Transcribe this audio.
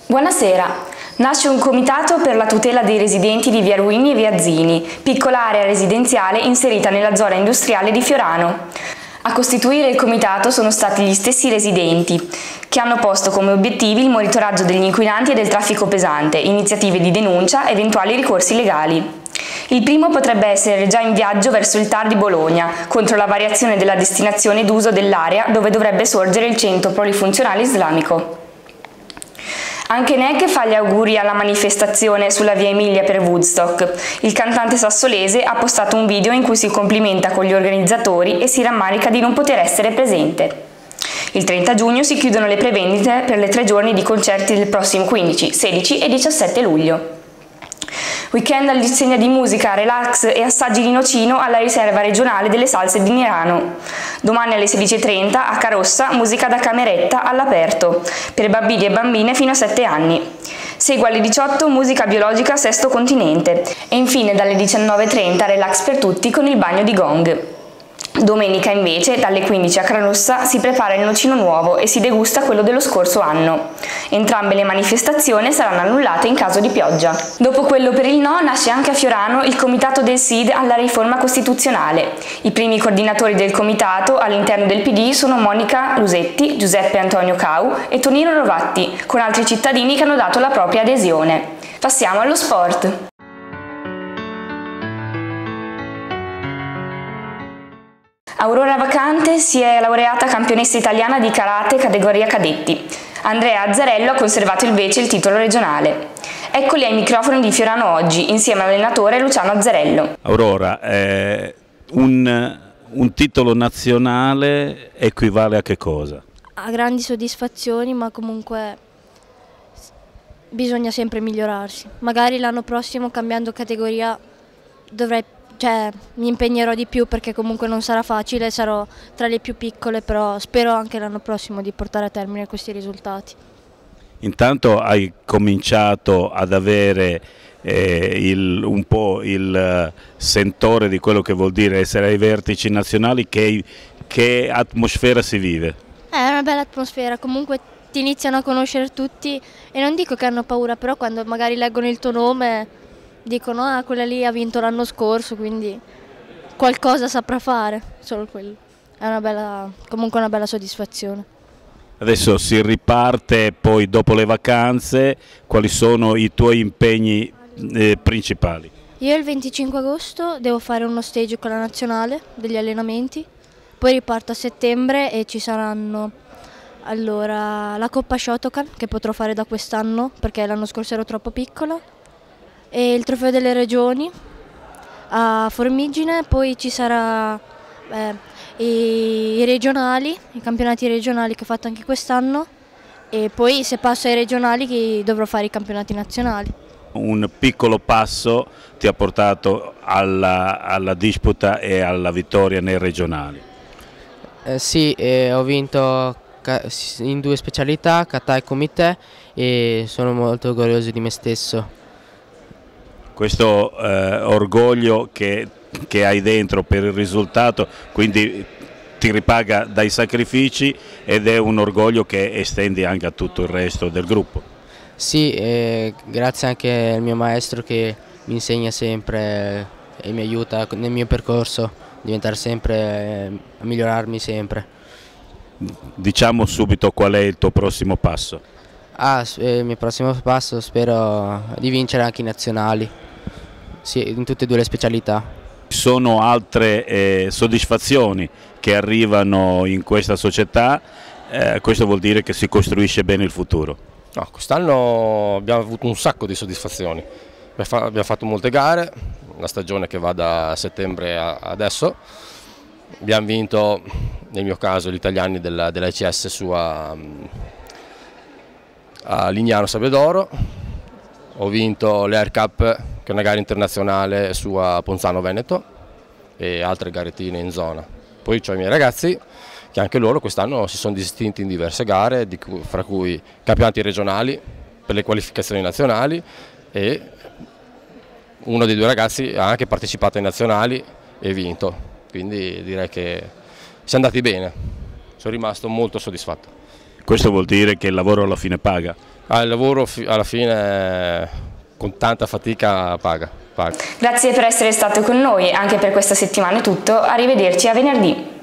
Buonasera. Nasce un comitato per la tutela dei residenti di via Ruini e via Zini, piccola area residenziale inserita nella zona industriale di Fiorano. A costituire il comitato sono stati gli stessi residenti, che hanno posto come obiettivi il monitoraggio degli inquinanti e del traffico pesante, iniziative di denuncia, eventuali ricorsi legali. Il primo potrebbe essere già in viaggio verso il TAR di Bologna, contro la variazione della destinazione d'uso dell'area dove dovrebbe sorgere il centro polifunzionale islamico. Anche Neg fa gli auguri alla manifestazione sulla via Emilia per Woodstock. Il cantante sassolese ha postato un video in cui si complimenta con gli organizzatori e si rammarica di non poter essere presente. Il 30 giugno si chiudono le prevendite per le 3 giorni di concerti del prossimo 15, 16 e 17 luglio. Weekend all'insegna di musica, relax e assaggi di nocino alla riserva regionale delle salse di Nirano. Domani alle 16:30 a Carossa, musica da cameretta all'aperto, per bambini e bambine fino a 7 anni. Segue alle 18 musica biologica Sesto Continente e infine dalle 19:30 relax per tutti con il bagno di gong. Domenica invece, dalle 15 a Carossa, si prepara il nocino nuovo e si degusta quello dello scorso anno. Entrambe le manifestazioni saranno annullate in caso di pioggia. Dopo quello per il no, nasce anche a Fiorano il comitato del SID alla riforma costituzionale. I primi coordinatori del comitato all'interno del PD sono Monica Lusetti, Giuseppe Antonio Cau e Tonino Rovatti, con altri cittadini che hanno dato la propria adesione. Passiamo allo sport. Aurora Vacante si è laureata campionessa italiana di karate categoria cadetti. Andrea Azzarello ha conservato invece il titolo regionale. Eccoli ai microfoni di Fiorano oggi, insieme all'allenatore Luciano Azzarello. Aurora, un titolo nazionale equivale a che cosa? A grandi soddisfazioni, ma comunque bisogna sempre migliorarsi. Magari l'anno prossimo, cambiando categoria, mi impegnerò di più, perché comunque non sarà facile, sarò tra le più piccole, però spero anche l'anno prossimo di portare a termine questi risultati. Intanto hai cominciato ad avere un po' il sentore di quello che vuol dire essere ai vertici nazionali. Che atmosfera si vive? È una bella atmosfera, comunque ti iniziano a conoscere tutti e non dico che hanno paura, però quando magari leggono il tuo nome dicono ah, quella lì ha vinto l'anno scorso, quindi qualcosa saprà fare, solo quello. È comunque una bella soddisfazione. Adesso si riparte, poi dopo le vacanze, quali sono i tuoi impegni principali? Io il 25 agosto devo fare uno stage con la nazionale degli allenamenti, poi riparto a settembre e ci saranno la Coppa Shotokan, che potrò fare da quest'anno perché l'anno scorso ero troppo piccola, e il Trofeo delle Regioni a Formigine, poi ci sarà i regionali, i campionati regionali che ho fatto anche quest'anno, e poi se passo ai regionali dovrò fare i campionati nazionali. Un piccolo passo ti ha portato alla disputa e alla vittoria nei regionali. Sì, ho vinto in 2 specialità, kata e comité, e sono molto orgoglioso di me stesso. Questo orgoglio che hai dentro per il risultato, quindi ti ripaga dai sacrifici, ed è un orgoglio che estendi anche a tutto il resto del gruppo. Sì, grazie anche al mio maestro che mi insegna sempre e mi aiuta nel mio percorso a diventare sempre, a migliorarmi sempre. Diciamo subito qual è il tuo prossimo passo. Il mio prossimo passo spero di vincere anche i nazionali, sì, in tutte e 2 le specialità. Ci sono altre soddisfazioni che arrivano in questa società, questo vuol dire che si costruisce bene il futuro. No, quest'anno abbiamo avuto un sacco di soddisfazioni, abbiamo fatto molte gare, una stagione che va da settembre a adesso, abbiamo vinto nel mio caso gli italiani dell'ACS su a Lignano Sabbiadoro, ho vinto l'Air Cup, che è una gara internazionale su a Ponzano Veneto, e altre garettine in zona. Poi ho i miei ragazzi che anche loro quest'anno si sono distinti in diverse gare, fra cui campionati regionali per le qualificazioni nazionali, e uno dei 2 ragazzi ha anche partecipato ai nazionali e vinto, quindi direi che siamo andati bene, sono rimasto molto soddisfatto. Questo vuol dire che il lavoro alla fine paga? Il lavoro alla fine con tanta fatica paga. Grazie per essere stato con noi, anche per questa settimana è tutto, arrivederci a venerdì.